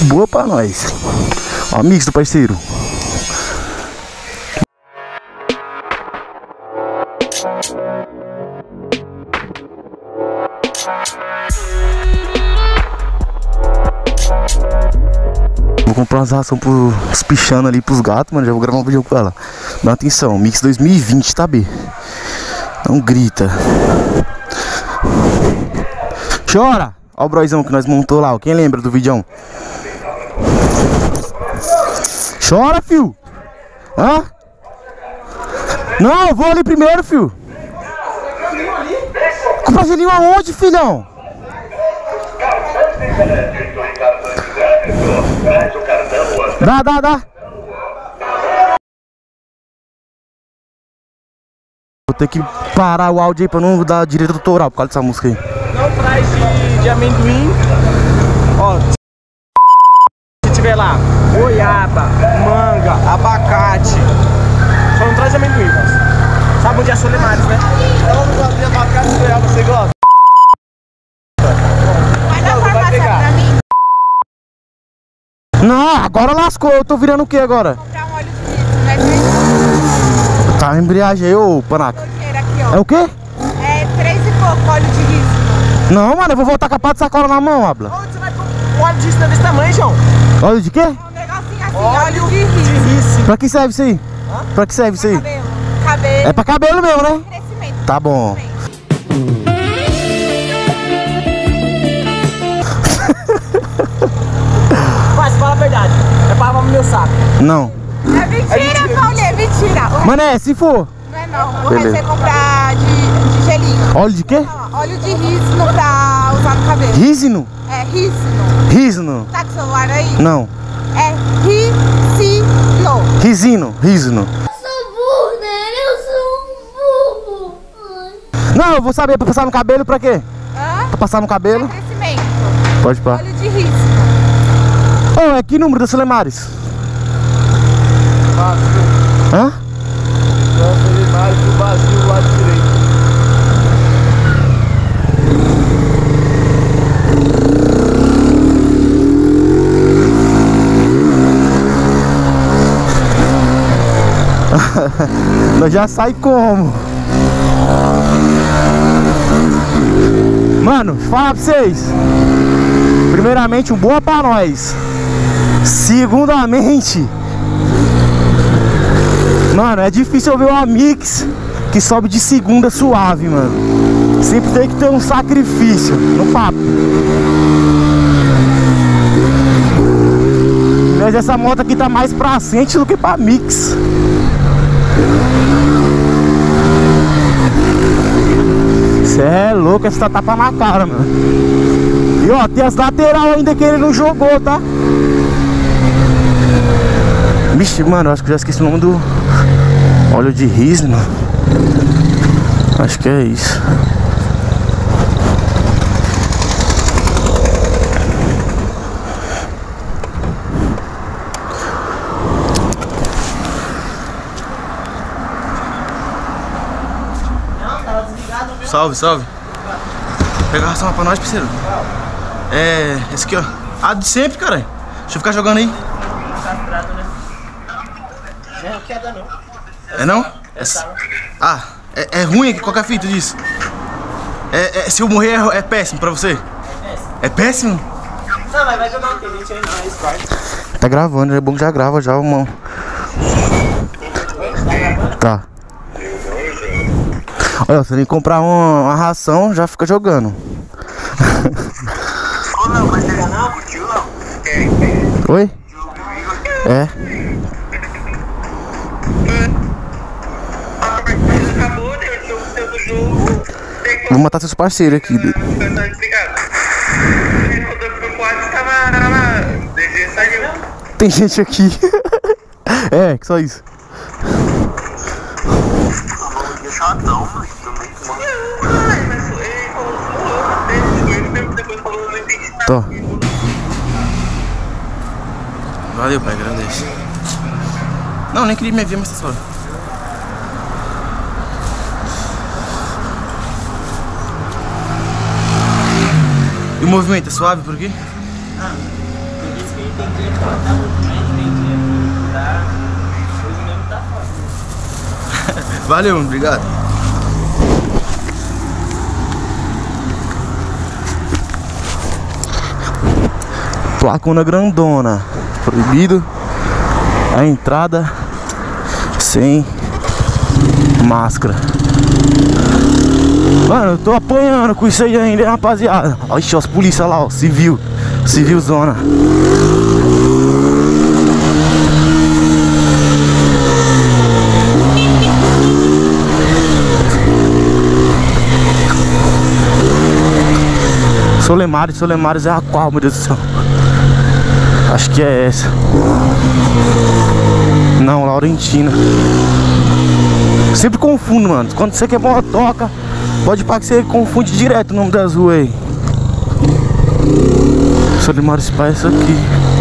Boa pra nós. Ó, mix do parceiro. Vou comprar umas rações pros pichando ali, pros gatos, mano. Já vou gravar um vídeo com ela. Dá atenção, mix 2020, tá, B? Não grita. Chora! Ó o broizão que nós montou lá, ó. Quem lembra do videão? Chora, fio! Hã? Não, eu vou ali primeiro, fio. Comprar gelinho aonde, filhão? Dá. Vou ter que parar o áudio aí pra não dar direito autoral por causa dessa música aí. Não traz de amendoim. Ó, se tiver lá goiaba, manga, abacate. Só não traz de amendoim, mas sabe onde é Solemares, né? Eu não gosto de abacate e goiaba, você gosta? Vai pegar pra mim. Não, agora lascou. Eu tô virando o que agora? Comprar um óleo de riso, né? Tá embreagem aí, ô panaca. Aqui, ó. É o quê? É 3 e pouco óleo de riso. Não, mano, eu vou voltar com a pá de sacola na mão, habla. Onde você vai comprar um óleo disso desse tamanho, João? Óleo de quê? Um negocinho assim, óleo de riso. riso. Pra que serve isso aí? Hã? Pra que serve isso aí? Cabelo. É pra cabelo mesmo, né? Crescimento. Tá bom. Mas fala a verdade, é pra lavar no meu saco. Não. É mentira, Paulinho, é mentira. Mané, se for. Não é não. O resto Beleza. é comprar de gelinho. Óleo de quê? Ó, óleo de riso pra usar no cabelo. Rísino? É riso. Rísino? Tá com o celular aí? Não. É risino. Rísino. Não, eu vou saber pra passar no cabelo pra quê? Hã? Pra passar no cabelo? Crescimento. Pode pá. Óleo de riso. Ô, é que número da Solemares? Vazio. Hã? Solemares do vazio, lado direito. Nós já sai como? Mano, deixa eu falar pra vocês. Primeiramente, um boa pra nós. Segundamente, mano, é difícil eu ver uma mix que sobe de segunda suave, mano. Sempre tem que ter um sacrifício no papo. Mas essa moto aqui tá mais pra frente do que pra mix. Cê é louco, essa tá tapa na cara, mano. E ó, tem as lateral ainda que ele não jogou, tá? Vixe, mano, eu acho que eu já esqueci o nome do óleo de riso. Acho que é isso. Salve, salve. Pega a ração lá pra nós, parceiro. É, esse aqui, ó. Ah, de sempre, cara. Deixa eu ficar jogando aí. Não queda não. É não? Ah, é ruim aqui, qual que é a fita disso? Se eu morrer é péssimo pra você? É péssimo? Não, mas vai jogar um tenente aí, não, é Sprite. Tá gravando, é bom que já grava já, irmão. Tá. Olha, se nem comprar uma ração, já fica jogando. Oi? É. Vou matar seus parceiros aqui. Tem gente aqui. É, só isso. Chatão, Tô. Valeu, pai, agradeço. Não, nem queria me ver, mas tá só. E o movimento é suave por aqui? Ah, tem vezes que tem cliente que tá muito mais, tem dinheiro que dá. Hoje mesmo tá foda. Valeu, obrigado. Placona grandona. Proibido a entrada sem máscara. Mano, eu tô apanhando com isso aí ainda, hein, rapaziada. Olha os polícia lá, ó, civil. Civil zona. Solemares é a qual, meu Deus do céu? Acho que é essa. Não, Laurentina. Sempre confundo, mano. Quando você quer motoca, pode parar que você confunde direto o nome das ruas aí. Solemares Spa é isso aqui.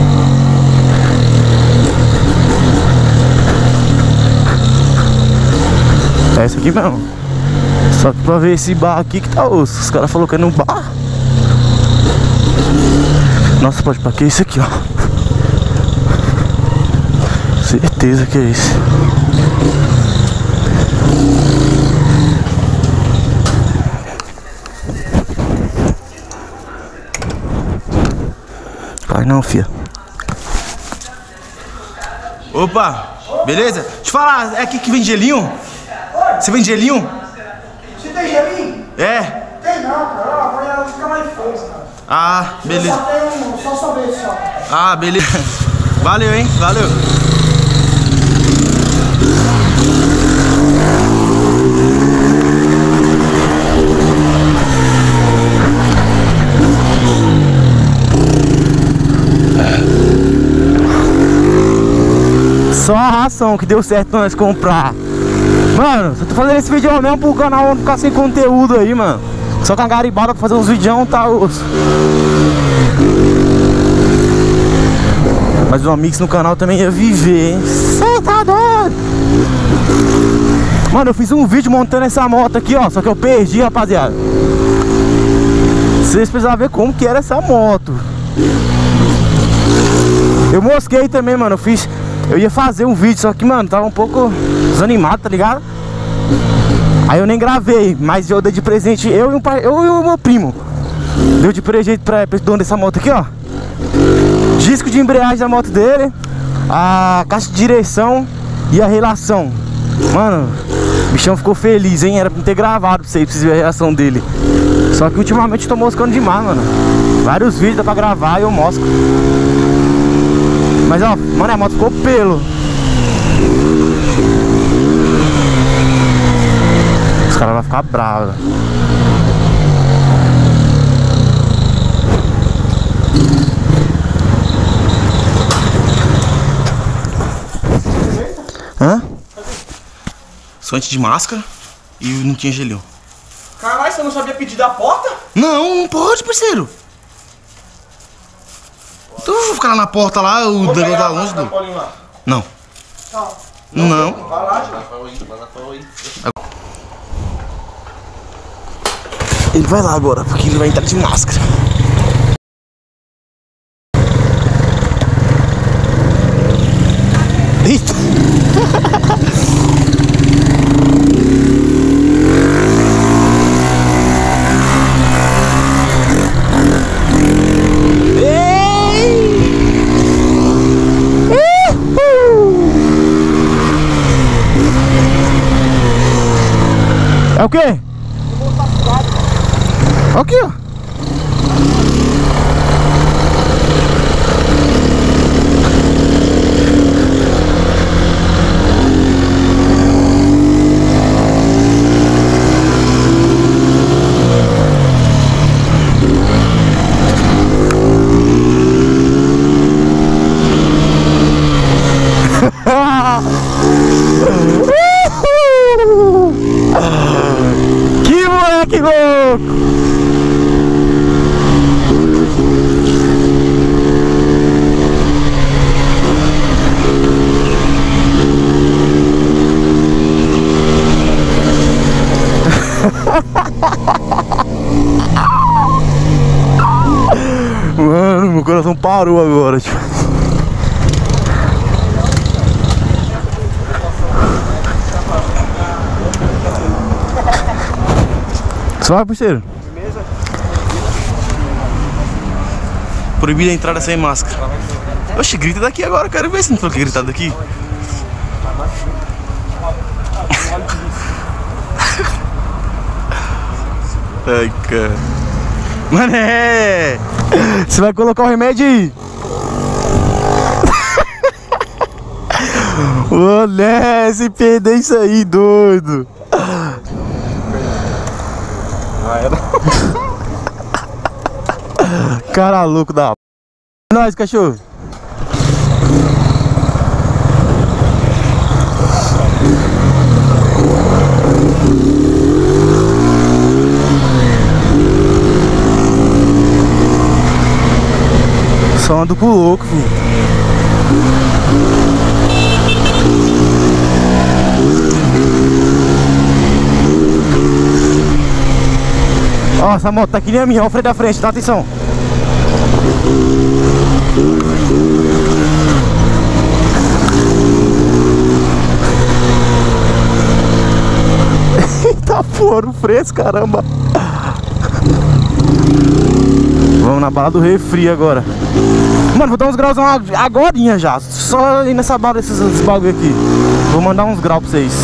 É isso aqui mesmo. Só que pra ver esse bar aqui que tá osso. Os caras falaram que é no bar. Nossa, pode pra que isso aqui, ó. Certeza que é isso. Vai não, fia. Opa, beleza? Deixa eu falar, é aqui que vende gelinho? Você vende gelinho? Você tem gelinho? É. Tem não, cara. Amanhã fica mais fresco, cara. Ah, beleza. Só tem só sorvete só. Ah, beleza. Valeu, hein? Valeu. Só a ração que deu certo nós comprar. Mano, eu tô fazendo esse vídeo mesmo pro canal não ficar sem conteúdo aí, mano. Só com a garibada pra fazer uns vídeos, tá osso. Mas o Amix no canal também ia viver, hein? Cê tá doido? Mano, eu fiz um vídeo montando essa moto aqui, ó. Só que eu perdi, rapaziada. Vocês precisavam ver como que era essa moto. Eu mosquei também, mano. Eu ia fazer um vídeo, só que, mano, tava um pouco desanimado, tá ligado? Aí eu nem gravei, mas eu dei de presente, eu e o meu primo. Deu de presente pra esse dono dessa moto aqui, ó. Disco de embreagem da moto dele, a caixa de direção e a relação. Mano, o bichão ficou feliz, hein? Era pra ter gravado pra vocês verem a reação dele. Só que ultimamente eu tô moscando demais, mano. Vários vídeos dá pra gravar e eu mosco. Mas ó, mano, a moto ficou pelo. Os caras vão ficar bravos. Hã? Só antes de máscara e não tinha gelinho. Caralho, você não sabia pedir da porta? Não, não pode, parceiro. Então eu vou ficar lá na porta lá, o negócio da longe do... Não. Tchau. Não. Vai lá, tchau. Ele vai lá agora, porque ele vai entrar de máscara. Eita! É o quê? Aqui, ó. Que moleque louco! Mano, meu coração parou agora, tipo. Suave, parceiro. Proibida a entrada sem máscara. Oxe, grita daqui agora, quero ver se não falou que gritar daqui. Ai, cara. Mané! Você vai colocar o remédio aí? Mané, se perder isso aí, doido. Cara louco da... É nóis, cachorro. Só ando com o louco, filho. Ó, essa moto tá aqui nem a minha, ó, o freio da frente, dá atenção. Eita porra, fresco, caramba. Vamos na bala do refri agora. Mano, vou dar uns graus agorinha já. Só ir nessa bala desses bagulho aqui. Vou mandar uns graus pra vocês.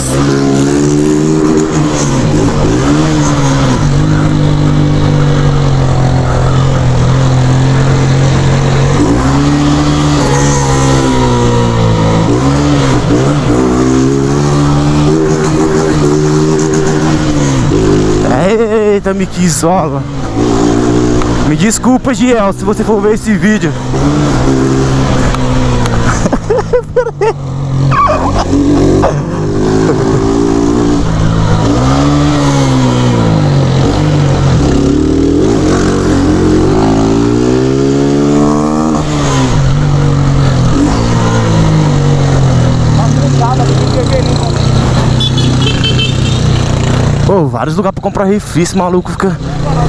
Eita, me quisola. Me desculpa, Giel, se você for ver esse vídeo. Pô, vários lugares pra comprar refri, esse maluco fica...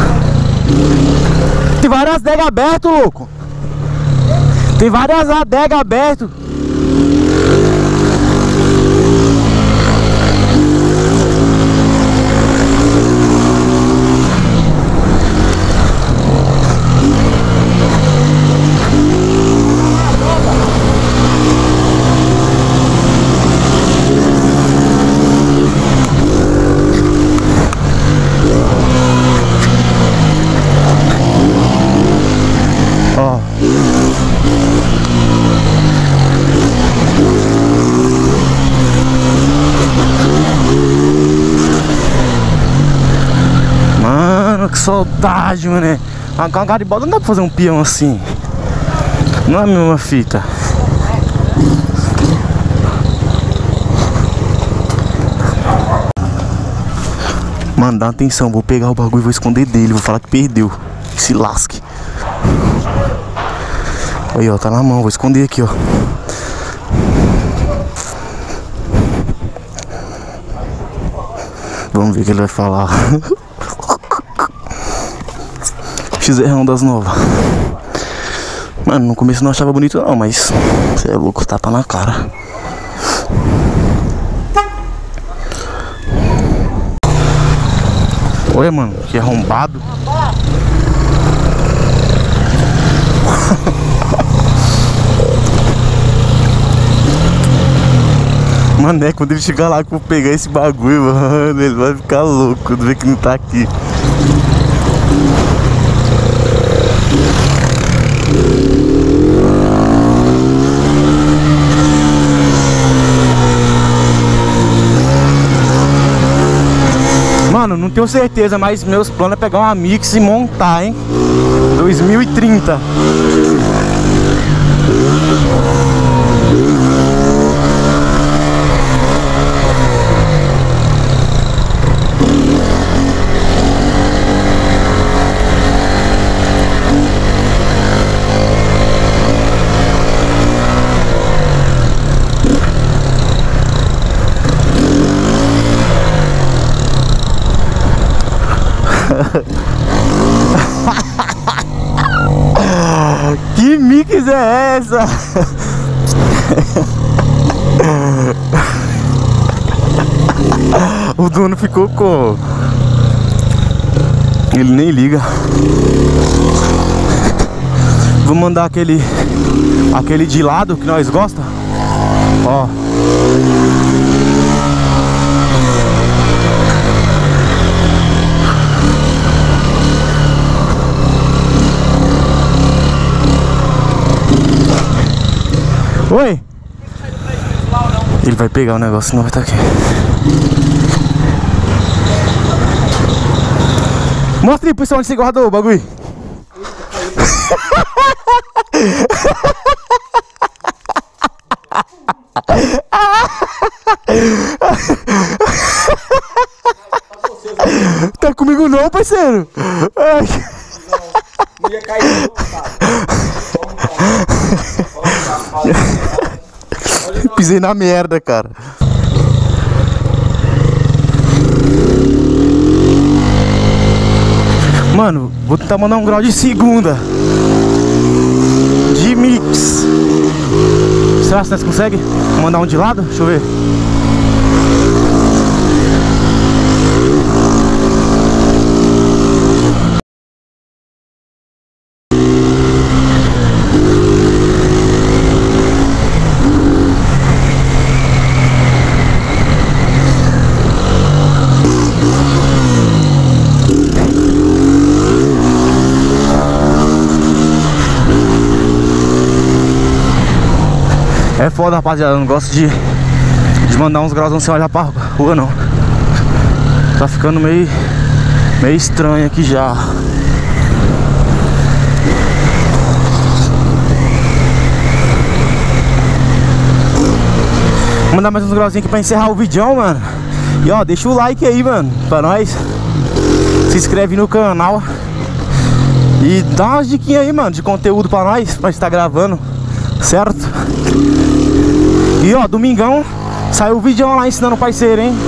Tem várias adegas abertas, louco. Tem várias adegas abertas. Ó. Mano, que saudade, mano. A Garibaldi não dá pra fazer um peão assim. Não é a mesma fita. Mano, dá atenção, vou pegar o bagulho e vou esconder dele. Vou falar que perdeu. Que se lasque. Aí, ó, tá na mão, vou esconder aqui, ó. Vamos ver o que ele vai falar. XR das novas. Mano, no começo eu não achava bonito não, mas você é louco, tapa na cara. Olha, mano, que arrombado. Mano, é quando ele chegar lá que eu vou pegar esse bagulho, mano, ele vai ficar louco quando ver que não tá aqui. Mano, não tenho certeza, mas meus planos é pegar uma Mix e montar, hein? 2030. Que mix é essa? O dono ficou com... Ele nem liga. Vou mandar aquele de lado que nós gosta. Ó. Oi. Ele vai pegar o negócio, senão vai estar aqui. Mostra aí, pessoal, onde você guardou o bagulho. Tá comigo não, parceiro? Não ia cair, Pisei na merda, cara. Mano, vou tentar mandar um grau de segunda de mix. Será que nós conseguem? Vou mandar um de lado? Deixa eu ver. É foda, rapaziada, eu não gosto de mandar uns graus sem olhar pra rua, não. Tá ficando meio estranho aqui já. Vou mandar mais uns grauzinhos aqui pra encerrar o vídeo, mano. E ó, deixa o like aí, mano, pra nós. Se inscreve no canal. E dá umas diquinhas aí, mano, de conteúdo pra nós estar gravando, certo? E ó, domingão saiu o vídeo lá ensinando o parceiro, hein?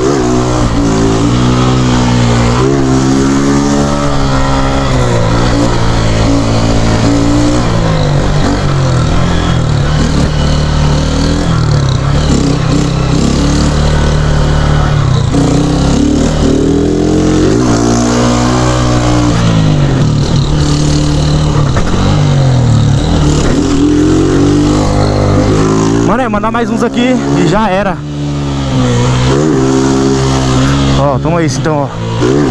Mano, mandar mais uns aqui e já era. Ó, toma isso então, ó.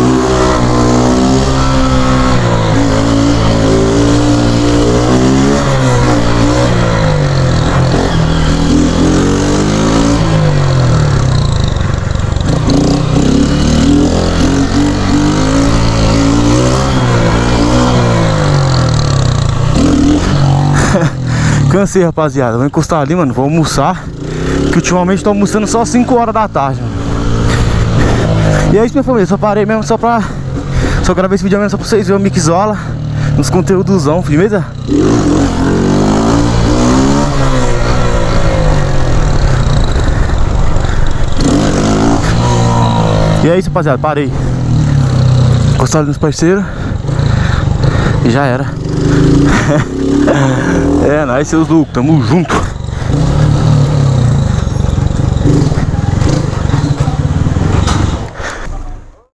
Cansei, rapaziada. Vou encostar ali, mano. Vou almoçar. Que ultimamente tô almoçando só 5 horas da tarde, mano. E é isso, minha família. Só parei mesmo só gravei esse vídeo mesmo só pra vocês verem o mixola. Uns conteúdosão, firmeza? E é isso, rapaziada. Parei. Encostar ali nos parceiros. E já era. É, nóis, seus loucos, tamo junto.